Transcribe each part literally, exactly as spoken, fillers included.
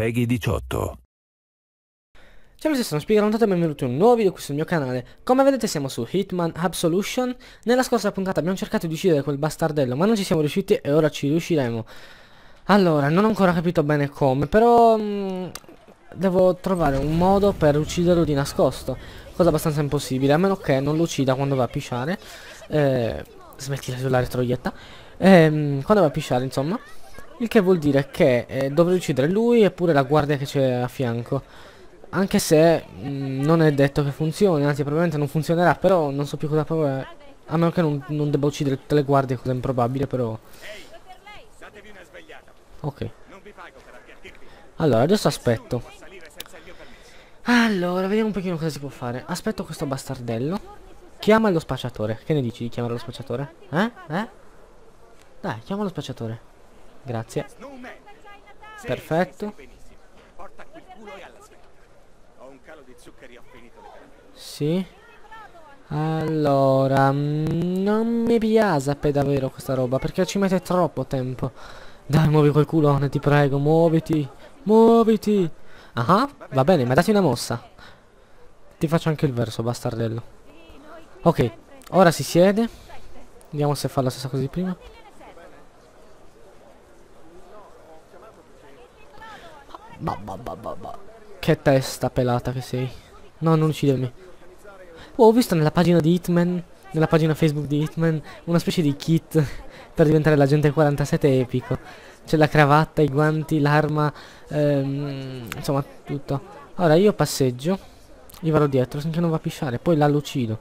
Peggy diciotto. Ciao ragazzi, sono Spiegherontato e benvenuti in un nuovo video qui sul mio canale. Come vedete siamo su Hitman Absolution. Nella scorsa puntata abbiamo cercato di uccidere quel bastardello, ma non ci siamo riusciti e ora ci riusciremo. Allora, non ho ancora capito bene come, però mh, devo trovare un modo per ucciderlo di nascosto. Cosa abbastanza impossibile, a meno che non lo uccida quando va a pisciare. Eh, smettila sulla retroietta. Ehm, quando va a pisciare, insomma. Il che vuol dire che eh, dovrei uccidere lui e pure la guardia che c'è a fianco. Anche se mh, non è detto che funzioni, anzi probabilmente non funzionerà, però non so più cosa provare. A meno che non, non debba uccidere tutte le guardie, cosa improbabile, però. Ok. Allora, adesso aspetto. Allora, vediamo un pochino cosa si può fare. Aspetto questo bastardello. Chiama lo spacciatore. Che ne dici di chiamare lo spacciatore? Eh? Eh? Dai, chiama lo spacciatore. Grazie. Perfetto. Sì. Allora, mm, non mi piace per davvero questa roba, perché ci mette troppo tempo. Dai, muovi quel culone, ti prego, muoviti. Muoviti. Ah, va bene, ma dati una mossa. Ti faccio anche il verso, bastardello. Ok, ora si siede. Vediamo se fa la stessa cosa di prima. Bah, bah, bah, bah, bah. Che testa pelata che sei. No, non uccidermi. Oh, ho visto nella pagina di Hitman, nella pagina Facebook di Hitman, una specie di kit per diventare l'agente quarantasette epico. C'è la cravatta, i guanti, l'arma, ehm, insomma tutto. Ora io passeggio, gli vado dietro finché non va a pisciare, poi là lo uccido.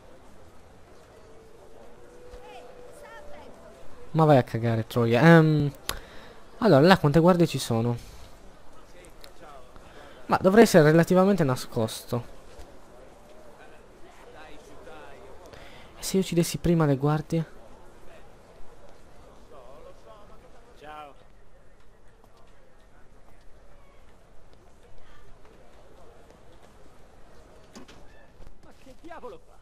Ma vai a cagare, troia. Ehm, allora, là quante guardie ci sono? Ma dovrei essere relativamente nascosto. E se io uccidessi prima le guardie? Ma che diavolo fa?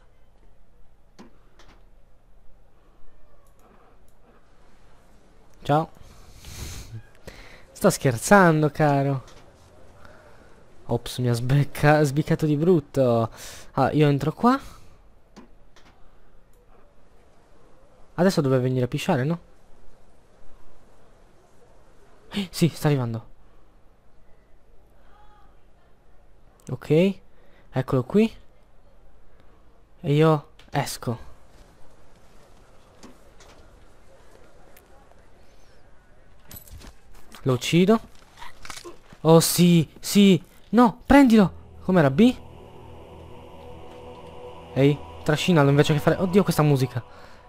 Ciao. Sto scherzando, caro. Ops, mi ha sbecca sbiccato di brutto. Ah, io entro qua. Adesso deve venire a pisciare, no? Eh, sì, sta arrivando. Ok. Eccolo qui. E io esco. Lo uccido. Oh sì, sì. No, prendilo. Com'era B? Ehi, trascinalo invece che fare... Oddio, questa musica.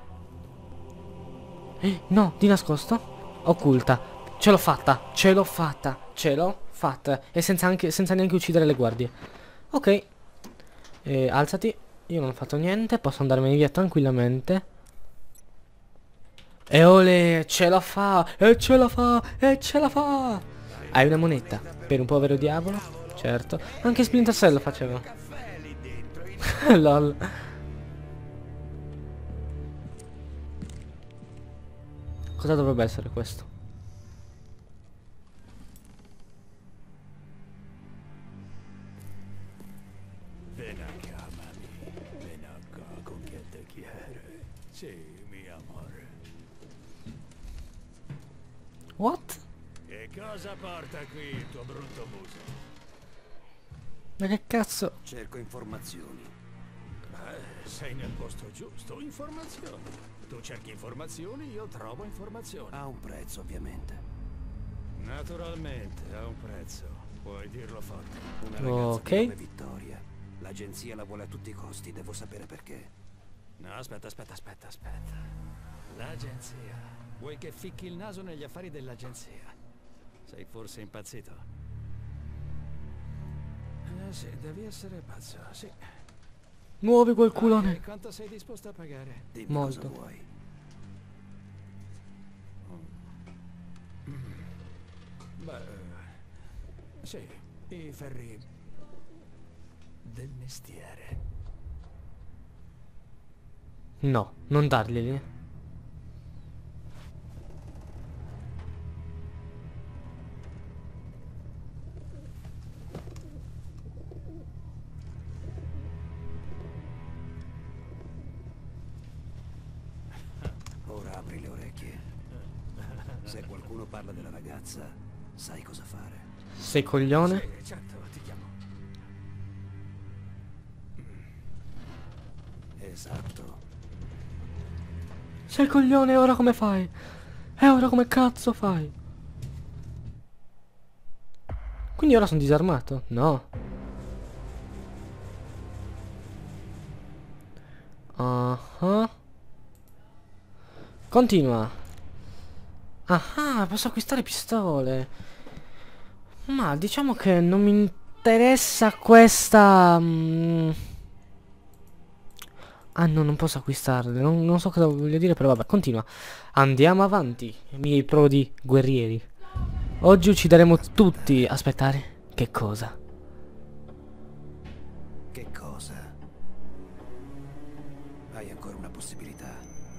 Eh, no, di nascosto. Occulta. Ce l'ho fatta. Ce l'ho fatta. Ce l'ho fatta. E senza, anche, senza neanche uccidere le guardie. Ok. Eh, alzati. Io non ho fatto niente. Posso andarmene via tranquillamente. E ole, ce la fa. E ce la fa. E ce la fa. Hai una moneta per un povero diavolo? Certo. Anche Splinter Cell lo faceva. Lol. Cosa dovrebbe essere questo? Ven acá, mami. Ven acá, con quien te quiere. Sí, mi amore. What? Che cosa porta qui il tuo brutto muso? Ma che cazzo? Cerco informazioni. Beh, sei nel posto giusto. Informazioni. Tu cerchi informazioni, io trovo informazioni. Ha un prezzo, ovviamente. Naturalmente, ha un prezzo. Puoi dirlo forte. Una ragazza Ok. di nome Vittoria. L'agenzia la vuole a tutti i costi, devo sapere perché. No, aspetta, aspetta, aspetta, aspetta. L'agenzia. Vuoi che ficchi il naso negli affari dell'agenzia? Sei forse impazzito? Eh sì, devi essere pazzo, sì. Muovi quel Ah, culone. e quanto sei disposto a pagare? Dimmi Molto. cosa vuoi. Beh, sì, i ferri del mestiere. No, non darglieli. apri le orecchie. Se qualcuno parla della ragazza, sai cosa fare. Sei coglione? Sì, certo, ti chiamo. Esatto. Sei coglione, ora come fai? E ora come cazzo fai? Quindi ora sono disarmato? No. Ah. Continua. Ah, posso acquistare pistole. Ma diciamo che non mi interessa questa... mm. Ah no, non posso acquistarle. Non, non so cosa voglio dire, però vabbè, continua. Andiamo avanti, miei prodi guerrieri. Oggi uccideremo tutti. Aspettare. Che cosa? Che cosa? Hai ancora una possibilità.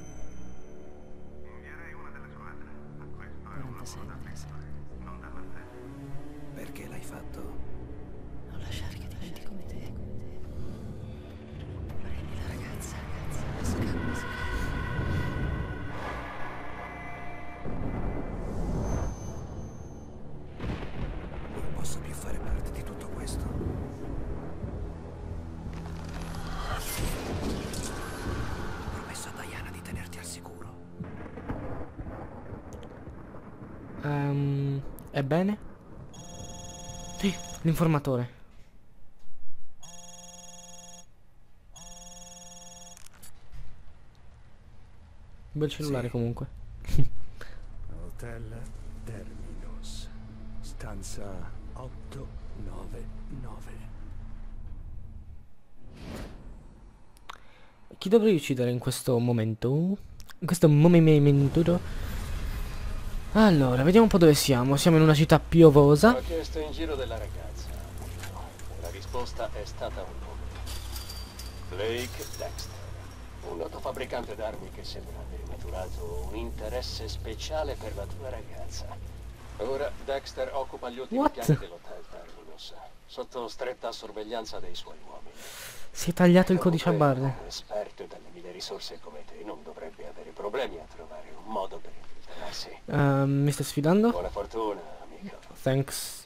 Perché l'hai fatto? Non lasciare che diventi come te. Prendi la ragazza, ragazza. Scappa, scappa. Non posso più fare parte di tutto questo. Ho promesso a Diana di tenerti al sicuro. Ehm, ebbene? Sì, l'informatore. Bel cellulare Sì. comunque. Hotel Terminus. Stanza otto nove nove. Chi dovrei uccidere in questo momento? In questo momento? Allora, vediamo un po' dove siamo. Siamo in una città piovosa. Ho chiesto in giro della ragazza. La risposta è stata un nome. Blake Dexter. Un noto fabbricante d'armi che sembra aver maturato un interesse speciale per la tua ragazza. Ora Dexter occupa gli ultimi What? piani dell'Hotel Terminus, sotto stretta sorveglianza dei suoi uomini. Si è tagliato il codice a Comunque, barre. un esperto dalle mille risorse come te non dovrebbe avere problemi a trovare un modo per infiltrarsi. Ehm, mi stai sfidando? Buona fortuna, amico. Thanks.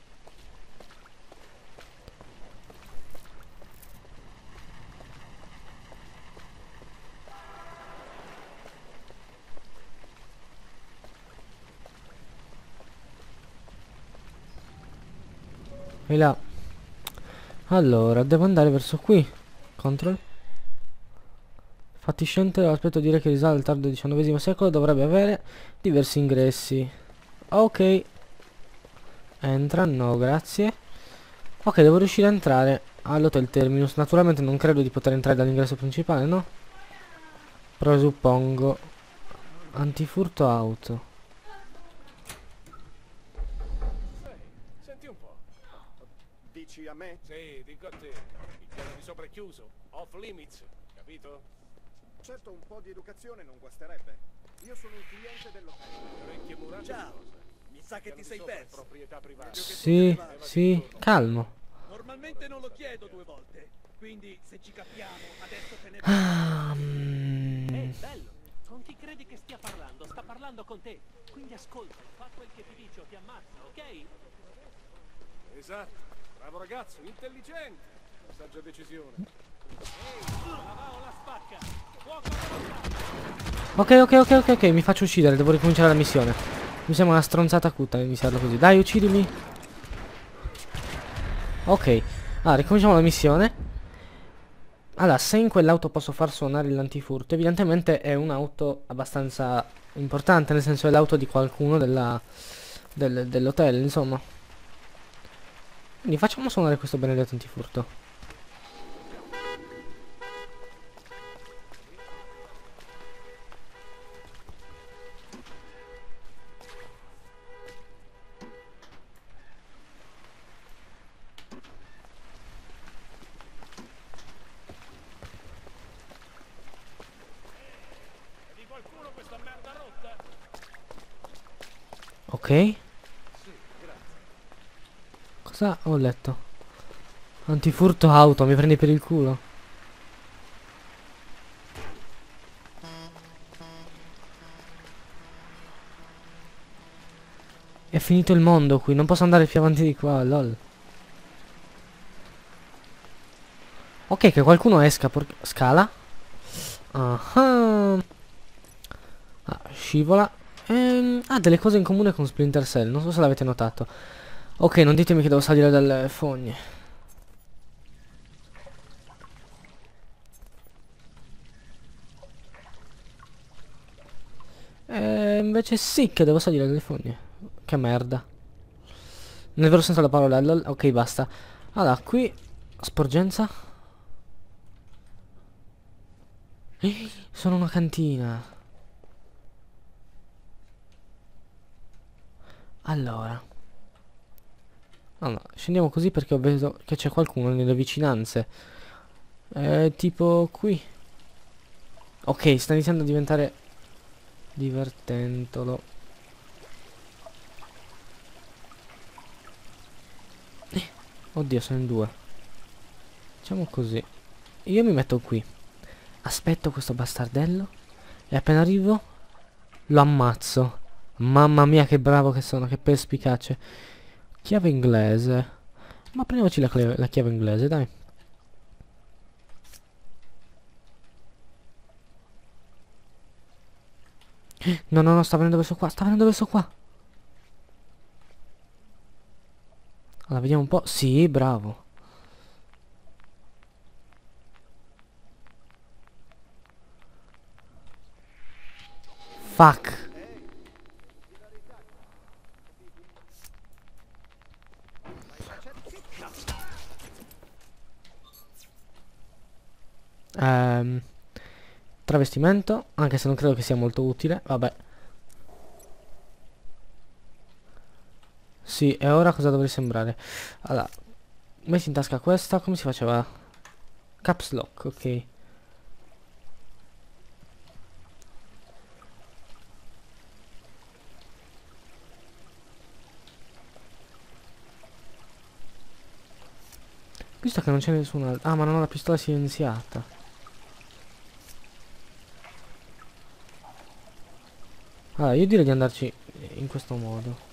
E là. Allora, devo andare verso qui. Control. Fatiscente l'aspetto dire che risale al tardo diciannovesimo secolo dovrebbe avere diversi ingressi. Ok. Entra, no, grazie. Ok, devo riuscire a entrare all'Hotel Terminus. Naturalmente non credo di poter entrare dall'ingresso principale, no? Presuppongo. Antifurto auto. Senti un po'. Dici a me? Sì, dico a te. Il piano di sopra è chiuso. Off limits. Capito? Certo, un po' di educazione non guasterebbe. Io sono un cliente dell'hotel. Le orecchie murate. Ciao. di cosa? Mi sa che Il piano ti di sei sopra è perso. proprietà privata. Sì, sì, calmo. Normalmente non lo chiedo due volte. Quindi se ci capiamo, adesso te ne Ah, mm. Ehi, bello! Con chi credi che stia parlando? Sta parlando con te. Quindi ascolta, fa quel che ti dice o ti ammazza, ok? Esatto. Bravo ragazzo, intelligente. Saggia decisione. Ehi, la va o la spacca. Fuoco alla Ok, ok, ok, ok, ok, mi faccio uccidere, devo ricominciare la missione. Mi sembra una stronzata acuta iniziarlo così. Dai, uccidimi. Ok, allora, ricominciamo la missione. Allora, se in quell'auto posso far suonare l'antifurto, evidentemente è un'auto abbastanza importante, nel senso è l'auto di qualcuno della, del, dell'hotel, insomma. Quindi facciamo suonare questo benedetto antifurto. di qualcuno questa merda rotta? Ok. Cosa ho letto? Antifurto auto, mi prendi per il culo. È finito il mondo qui, non posso andare più avanti di qua, lol. Ok, che qualcuno esca, por- scala. Ah, ah, scivola. Ehm, ha delle cose in comune con Splinter Cell, non so se l'avete notato. Ok, non ditemi che devo salire dalle fogne. E invece sì che devo salire dalle fogne. Che merda. Nel vero senso della parola, lol. Ok, basta. Allora, qui sporgenza. Eh, sono una cantina. Allora. Allora, scendiamo così perché ho visto che c'è qualcuno nelle vicinanze. Eh, tipo qui. Ok, sta iniziando a diventare divertentolo. Eh, oddio, sono in due. Facciamo così. Io mi metto qui. Aspetto questo bastardello. E appena arrivo lo ammazzo. Mamma mia che bravo che sono, che perspicace. Chiave inglese. Ma prendiamoci la, la chiave inglese, dai. No, no, no, sta venendo verso qua, sta venendo verso qua. Allora, vediamo un po'. Sì, bravo. Fuck. Ehm, travestimento, anche se non credo che sia molto utile. Vabbè. Sì, e ora cosa dovrei sembrare? Allora, metti in tasca questa. Come si faceva? Caps lock, ok. Visto che non c'è nessuno. Ah, ma non ho la pistola silenziata. Allora, io direi di andarci in questo modo.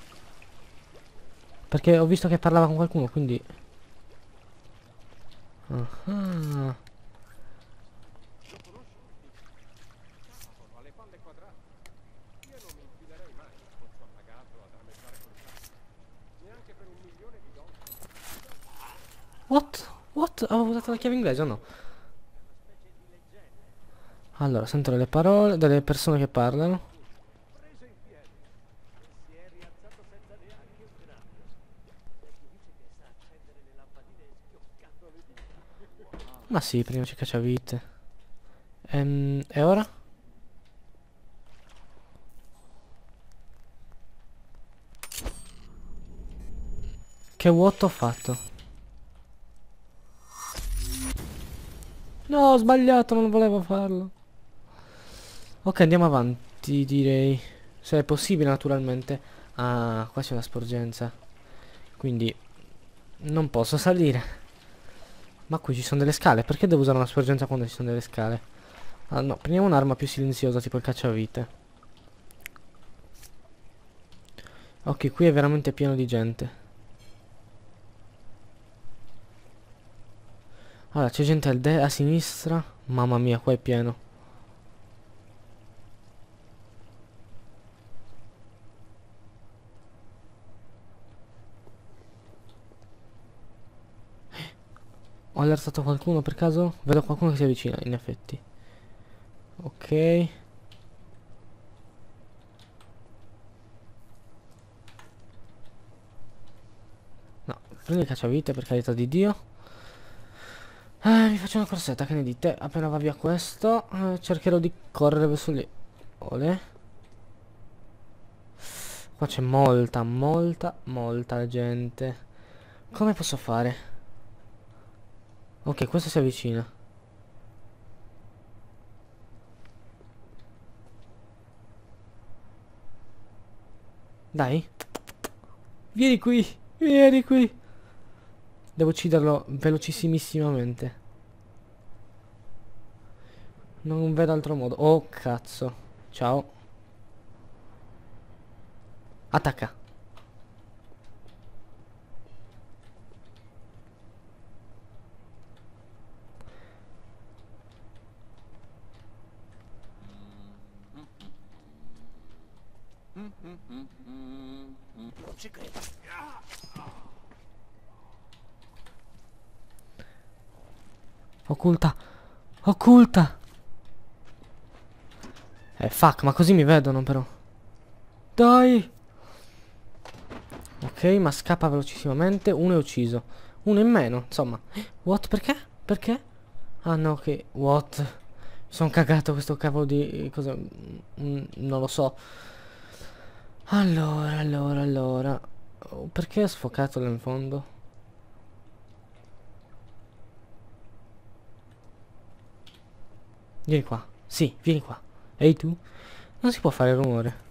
Perché ho visto che parlava con qualcuno, quindi... Ah. What? What? Ho usato la chiave inglese o no? Allora, sento delle parole, delle persone che parlano. Ma sì, prima ci cacciavite. Ehm, e ora? Che vuoto ho fatto? No, ho sbagliato, non volevo farlo. Ok, andiamo avanti, direi. Se è possibile, naturalmente. Ah, qua c'è la sporgenza. Quindi non posso salire. Ma qui ci sono delle scale. Perché devo usare una sporgenza quando ci sono delle scale? Ah no, prendiamo un'arma più silenziosa, tipo il cacciavite. Ok, qui è veramente pieno di gente. Allora, c'è gente al de a sinistra. Mamma mia, qua è pieno. Ho allertato qualcuno per caso? Vedo qualcuno che si avvicina, in effetti. Ok. No, prendi il cacciavite per carità di Dio. Eh, mi faccio una corsetta, che ne dite? Appena va via questo, eh, cercherò di correre verso lì. Ole. Qua c'è molta, molta, molta gente. Come posso fare? Ok, questo si avvicina. Dai. Vieni qui. Vieni qui. Devo ucciderlo velocissimamente. Non vedo altro modo. Oh, cazzo. Ciao. Attacca. Non ci credo. Occulta. Occulta. Eh fuck, ma così mi vedono però. Dai. Ok, ma scappa velocissimamente. Uno è ucciso. Uno in meno, insomma. What? Perché? Perché? Ah no, che... What? Mi sono cagato questo cavolo di... cosa... Mm, non lo so. Allora, allora, allora. Oh, perché è sfocato là in fondo? Vieni qua. Sì, vieni qua. Ehi tu? Non si può fare rumore.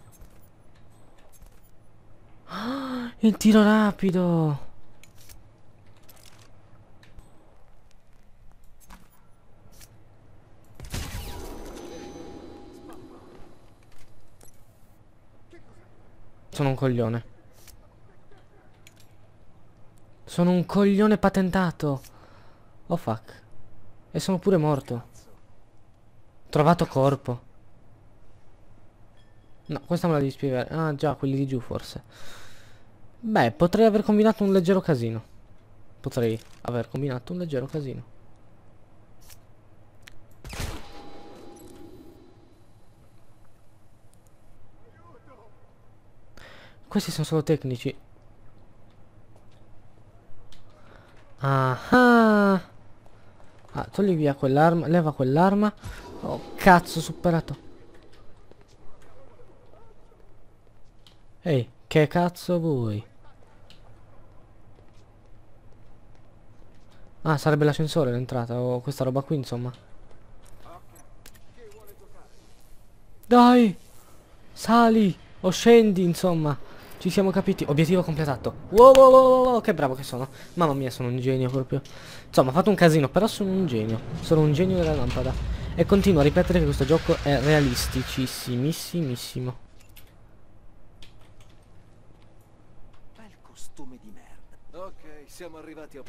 Ah, il tiro rapido. Sono un coglione. Sono un coglione patentato. Oh fuck. E sono pure morto. Trovato corpo. No, questa me la devi spiegare. Ah già, quelli di giù forse. Beh, potrei aver combinato un leggero casino. Potrei aver combinato un leggero casino. Questi sono solo tecnici. Ah, ah, togli via quell'arma. Leva quell'arma. Oh cazzo, superato. Ehi, che cazzo vuoi? Ah, sarebbe l'ascensore l'entrata o questa roba qui, insomma. Dai! Sali o scendi, insomma. Ci siamo capiti. Obiettivo completato. Wow, wow, wow, wow, che bravo che sono. Mamma mia, sono un genio proprio. Insomma, ho fatto un casino, però sono un genio. Sono un genio della lampada. E continuo a ripetere che questo gioco è realisticissimissimo. Bel costume di merda. Ok, siamo arrivati a...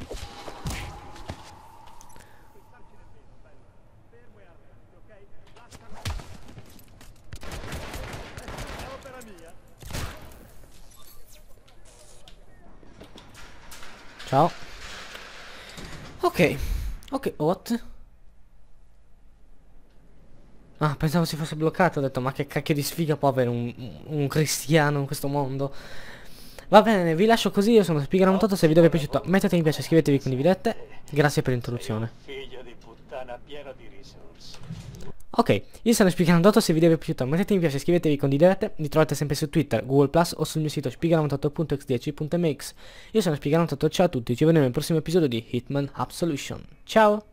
Ciao. Ok. Ok, what? Ah, pensavo si fosse bloccato. Ho detto, ma che cacchio di sfiga può avere un, un cristiano in questo mondo? Va bene, vi lascio così. Io sono Spigaramontotto. Se il video vi è piaciuto, mettete mi piace, iscrivetevi, condividete. Grazie per l'introduzione. Figlio di puttana pieno di risorse. Ok, io sono Spigaramontotto. Se il video vi è piaciuto, mettete mi piace, iscrivetevi, condividete. Mi trovate sempre su Twitter, Google Plus o sul mio sito spigaramontotto punto x dieci punto m x. Io sono Spigaramontotto, ciao a tutti. Ci vediamo nel prossimo episodio di Hitman Absolution. Ciao!